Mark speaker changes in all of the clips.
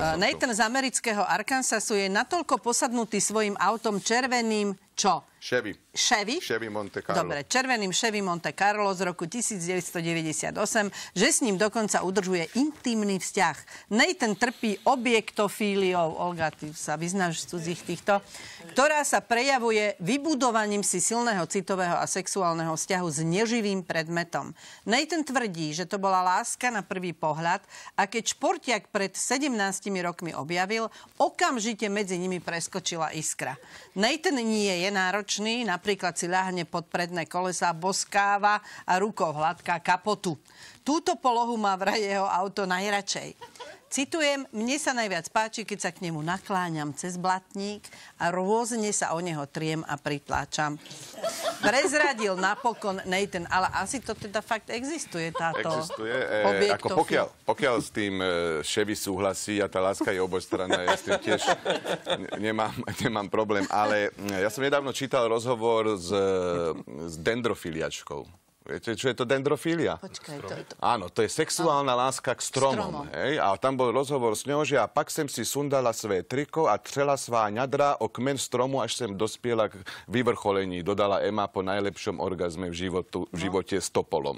Speaker 1: Nathan z amerického Arkansasu je natoľko posadnutý svojim autom červeným, čo? Chevy
Speaker 2: Monte Carlo.
Speaker 1: Dobre, červeným Chevy Monte Carlo z roku 1998, že s ním dokonca udržuje intimný vzťah. Nathan trpí objektofíliou, Olga, ty sa vyznáš z cudzích týchto, ktorá sa prejavuje vybudovaním si silného citového a sexuálneho vzťahu s neživým predmetom. Nathan tvrdí, že to bola láska na prvý pohľad a keď športiak pred 17 rokmi objavil, okamžite medzi nimi preskočila iskra. Nathan nie je náročný, napríklad si ľahne pod predné kolesá, boskáva a rukou hladká kapotu. Túto polohu má vraj jeho auto najradšej. Citujem, mne sa najviac páči, keď sa k nemu nakláňam cez blatník a rôzne sa o neho triem a pritláčam. Prezradil napokon Nathan, ale asi to teda fakt existuje táto objektofil.
Speaker 2: Ako pokiaľ s tým Chevy súhlasí a tá láska je obojstranná, ja s tým tiež nemám problém. Ale ja som nedávno čítal rozhovor s dendrofiliačkou. Viete, čo je to dendrofília?
Speaker 1: Počkaj,
Speaker 2: Áno, to je sexuálna láska k stromom. Hej? A tam bol rozhovor s ňou, že a pak sem si sundala své triko a třela svá ňadra o kmen stromu, až sem dospiela k vyvrcholení, dodala Emma po najlepšom orgazme v živote s topolom.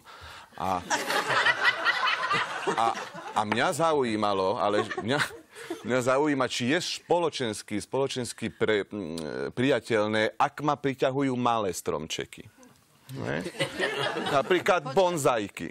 Speaker 2: A mňa zaujímalo, mňa zaujíma, či je spoločensky priateľné, ak ma priťahujú malé stromčeky. Ne? Napríklad bonzajky.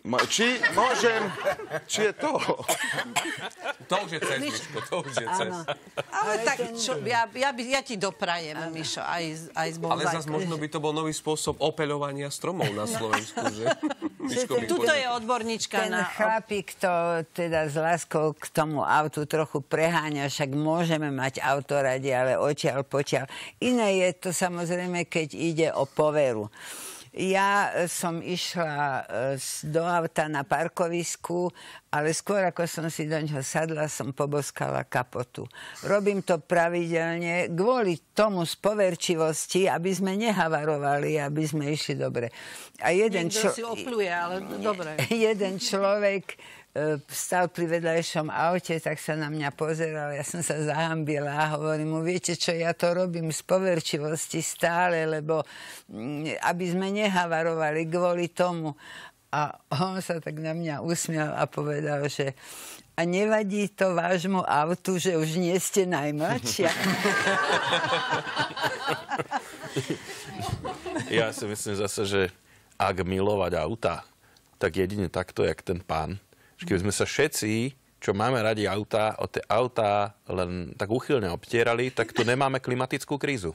Speaker 2: Či je to?
Speaker 3: To už je cez, Miško, to už je cez.
Speaker 1: Ale tak, ja ti doprajem, Mišo, aj s bonzajkou.
Speaker 3: Ale zase možno by to bol nový spôsob opeľovania stromov na Slovensku, že?
Speaker 1: Tuto je odborníčka na...
Speaker 4: Ten chlapík to teda s láskou k tomu autu trochu preháňa, však môžeme mať auto radi, ale odtiaľ potiaľ. Iné je to samozrejme, keď ide o poveru. Ja som išla do auta na parkovisku, ale skôr ako som si do ňoho sadla, som poboskala kapotu. Robím to pravidelne kvôli tomu z poverčivosti, aby sme nehavarovali, aby sme išli dobre. A
Speaker 1: niekto si opľuje, ale dobre.
Speaker 4: Jeden človek stal pri vedľajšom aute, tak sa na mňa pozeral, ja som sa zahambila a hovorím mu, viete čo, ja to robím z poverčivosti stále, lebo aby sme nehavarovali kvôli tomu. A on sa tak na mňa usmial a povedal, že a nevadí to vášmu autu, že už nie ste najmladšia?
Speaker 5: Ja si myslím zase, že ak milovať auta, tak jedine takto, jak ten pán. Keby sme sa všetci, čo máme radi auta, o tie autá len tak úchylne obtierali, tak tu nemáme klimatickú krízu.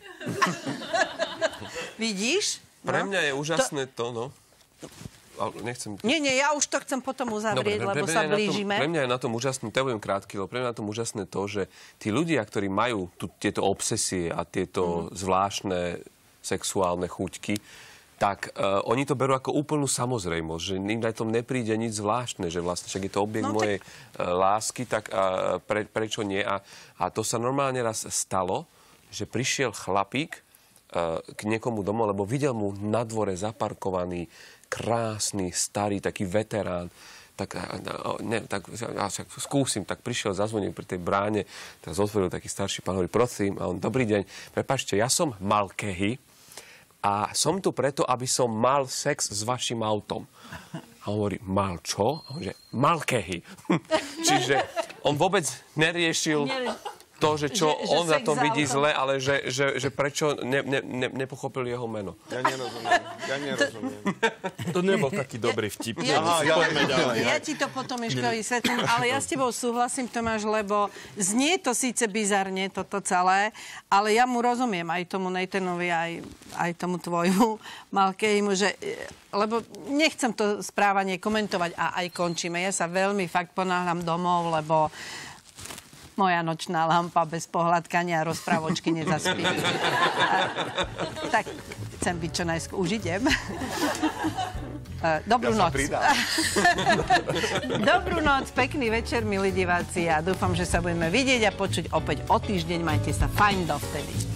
Speaker 1: Vidíš?
Speaker 3: Pre mňa je úžasné to, no. Nechcem...
Speaker 1: Nie, ja už to chcem potom uzavrieť, lebo sa blížime.
Speaker 3: Pre mňa je na tom úžasné, to budem krátky, lebo pre mňa je na tom úžasné to, že tí ľudia, ktorí majú tieto obsesie a tieto zvláštne sexuálne chuťky, tak oni to berú ako úplnú samozrejmosť, že im na tom nepríde nič zvláštne, že vlastne však je to objekt mojej lásky, tak prečo nie? A to sa normálne raz stalo, že prišiel chlapík k niekomu domov, lebo videl mu na dvore zaparkovaný krásny, starý, taký veterán. Tak skúsim, tak prišiel, zazvonil pri tej bráne, tak otvoril taký starší pán, hovorí, prosím, a on, dobrý deň, prepáčte, ja som Malkehy, a som tu preto, aby som mal sex s vašim autom. A on hovorí, mal čo? A on že, Malkehy. Čiže on vôbec neriešil to, že čo on na tom vidí zle, ale že prečo nepochopil jeho meno.
Speaker 2: Ja nerozumiem.
Speaker 5: To nebol taký dobrý vtip.
Speaker 1: Ja ti to potom, Miško, vysvetlím, ale ja s tebou súhlasím, Tomáš, lebo znie to síce bizarne, toto celé, ale ja mu rozumiem, aj tomu Nathanovi, aj tomu tvojmu Malkehimu, že lebo nechcem to správanie komentovať a aj končíme. Ja sa veľmi fakt ponáhľam domov, lebo moja nočná lampa bez pohľadkania a rozprávočky nezaspí. Tak chcem byť čo najskôr. Už idem. Dobrú noc. Dobrú noc, pekný večer, milí diváci. A dúfam, že sa budeme vidieť a počuť opäť o týždeň. Majte sa fajn dovtedy.